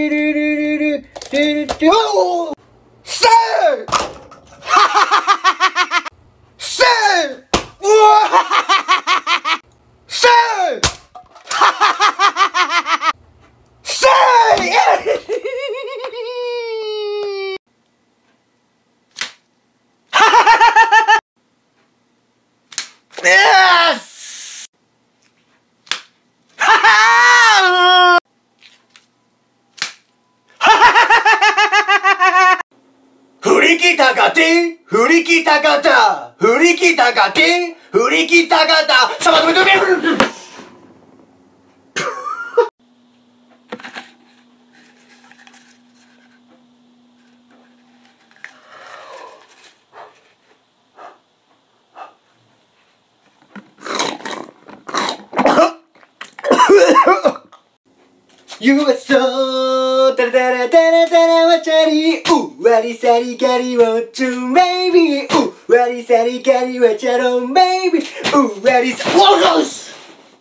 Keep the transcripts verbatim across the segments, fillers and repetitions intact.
振り切ったかて、振り切ったかた、振り切ったかて、振り切ったかた、さまとめとめ。You are so タラタラタラタラわちゃりうわりさりかりわちゅ baby うわりさりかりわちゃろ baby うわりさわよし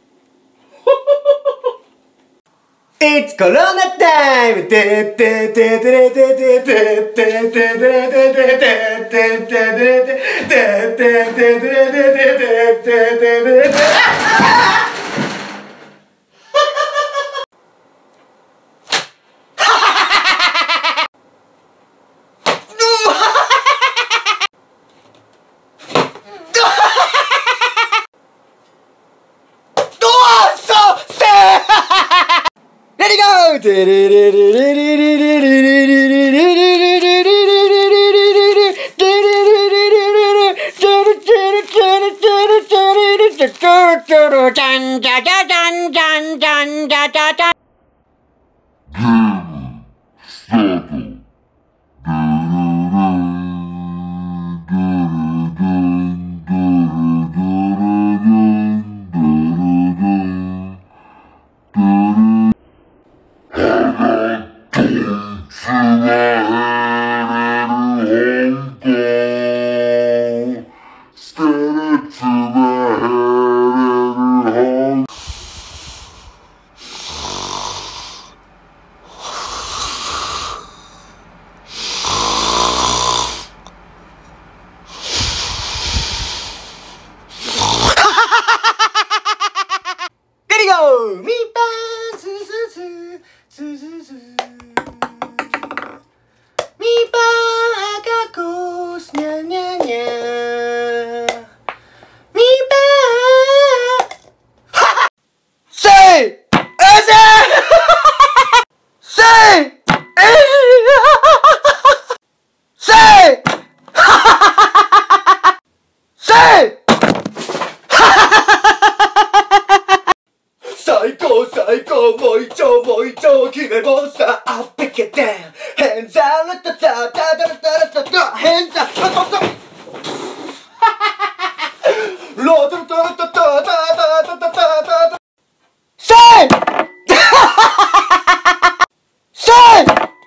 It's Corona time! Let it go! I'll pick it down. Hands out, let the da da da da da da. Hands out, da da da. Lord, da da da da da da da da da. Say, say,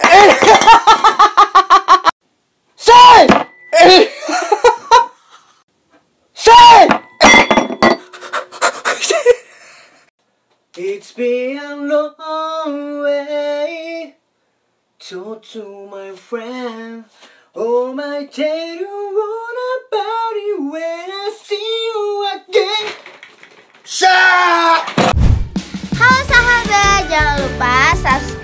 say, say. It's It's been a long way. Talk to my friend. Oh my, tell you all about it when I see you again. Shut! Halo sahabat, jangan lupa subscribe